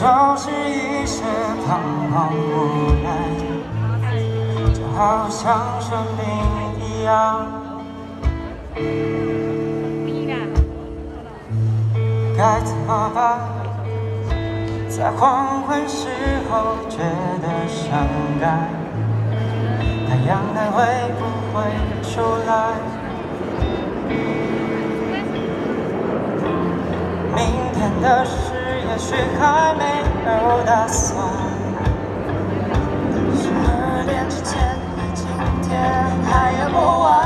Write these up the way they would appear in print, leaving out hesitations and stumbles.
就是一些彷徨无奈，就好像生命一样。该怎么办？在黄昏时候觉得伤感，太阳还会不会出来？明天的事也许还没有打算，12点之前，今天还有不完。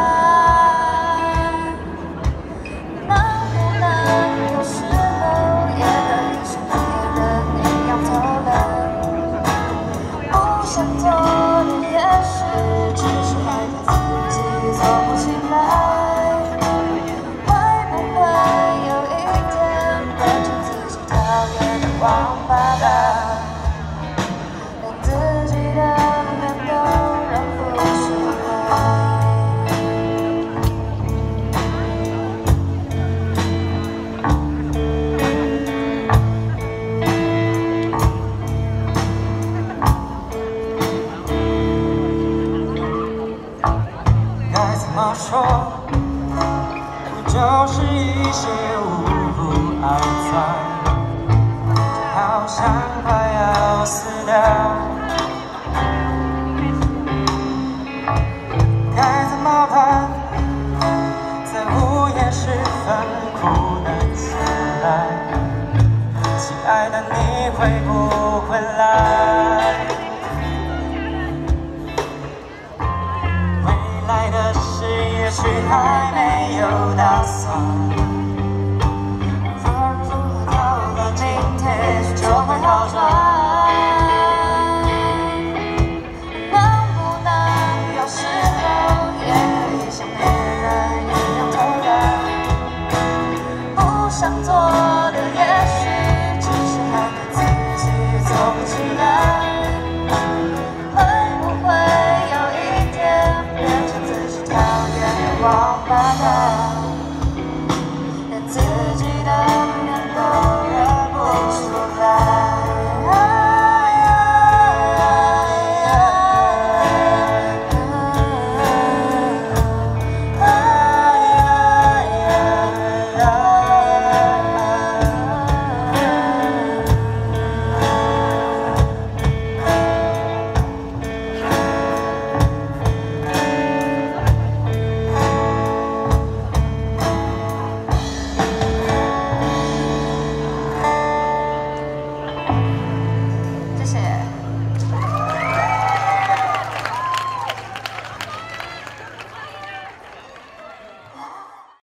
能不能有时候也可以像别人一样偷懒？不想做的也许只是害怕自己做不起来。王八蛋，连自己的脸都认不出来。该怎么说？不就是一些无爱在？好像快要死掉，该怎么办？在午夜时分哭了起来，亲爱的，你会不会来？未来的事也许还没有打算。就会好转，能不能有时候也可以像别人一样偷懒？不想做的也许只是害怕自己做不起来。会不会有一天变成自己讨厌的王八蛋？